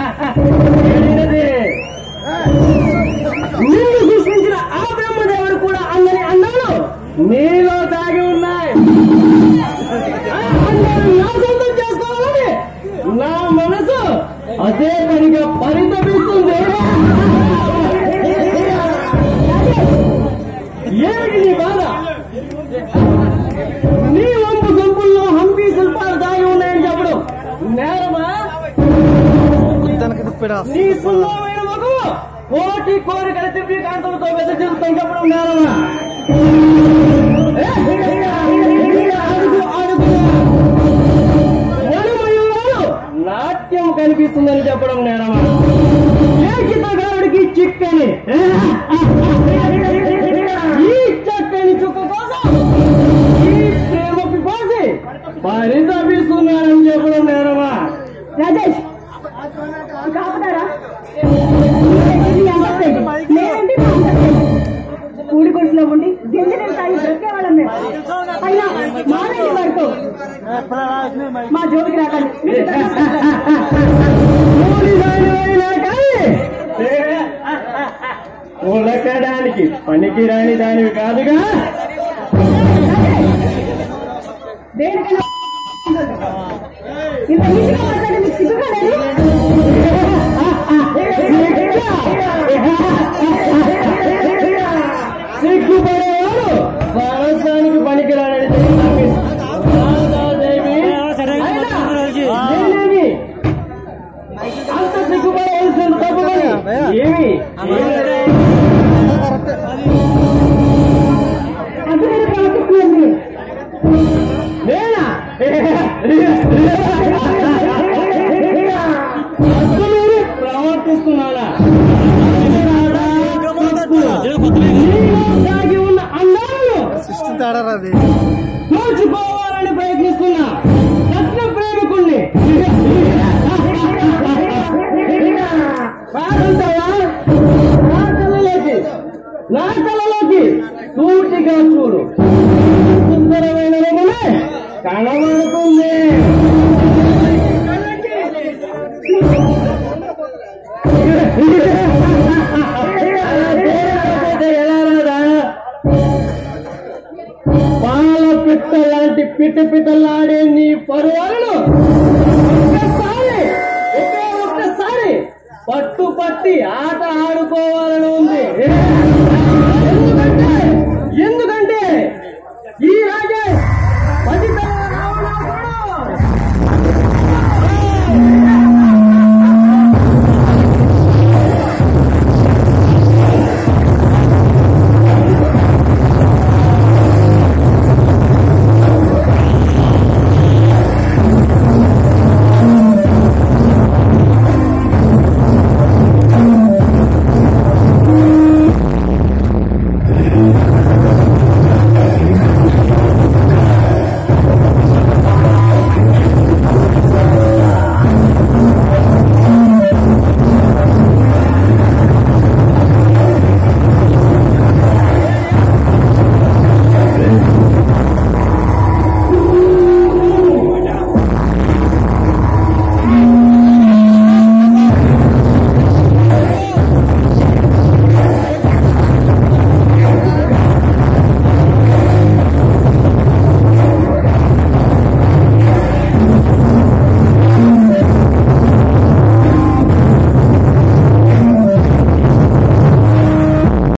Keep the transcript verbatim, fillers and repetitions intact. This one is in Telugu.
నిన్ను సృష్టించిన ఆ బ్రహ్మదేవుడు కూడా అందని అందాలు నీలో దాగి ఉన్నాయి. అందరూ నా సొంతం చేసుకోవాలని నా మనసు అదే పనిగా పరితపిస్తుంది. ఏమిటి నీ బాధ? నీ వంపు సంపుల్లో హంపి శిల్పాలు దాగి ఉన్నాయని చెప్పడం నేరమా? నీ సుందరమైన మగువ కోటి కోరికల దివ్య కాంతులతో వెదజల్లుతాం చెప్పడం నేరమా? అడుగు అడుగు వనమయులాలు నాట్యం కనిపిస్తుందని చెప్పడం నేరమా? ఏ చిత్రకారుడికి చిక్కని ఈ చక్కని చుక్క కోసం ఈ ప్రేమ పిపాసి పరితపిస్తున్నారని చెప్పడం నేరమా? రాజేష్ కాపుతారా కూడి కొడుసులో ఉండి గింజలు తాగి బ్రతికేవాళ్ళం మేము. అయినా మానండి వరకు మా జోలికి రాకండి. ఉలకడానికి పనికి రాని దానివి కాదుగా. దేనికైనా ఇంత ఈజీగా మాట్లాడి మీకు సిగ్గుగా లేదు. సిగ్గుపడేవాడు సరసానికి పనికిరాడని అంత సిగ్గుపడవలసిన తప్పు ఏమి అది నేను ప్రవర్తిస్తున్నాను. నేనా ప్రవర్తిస్తున్నానా? దాగి ఉన్న అందాలను దోచుకోవాలని ప్రయత్నిస్తున్నా రత్న ప్రేమికుణ్ణి కాదంటావా? నా కళ్ళలోకి నా కళ్ళలోకి సూటిగా చూడు. సుందరమైన రూపమే కనబడుతుంది. పాల పిట్ట లాంటి పిట్ట పిట్టలాడే నీ పరువాలను ఒక్కసారి ఒకే ఒక్కసారి పట్టు పట్టి ఆట ఆడుకోవాలని ఉంది. ఎందుకంటే ఎందుకు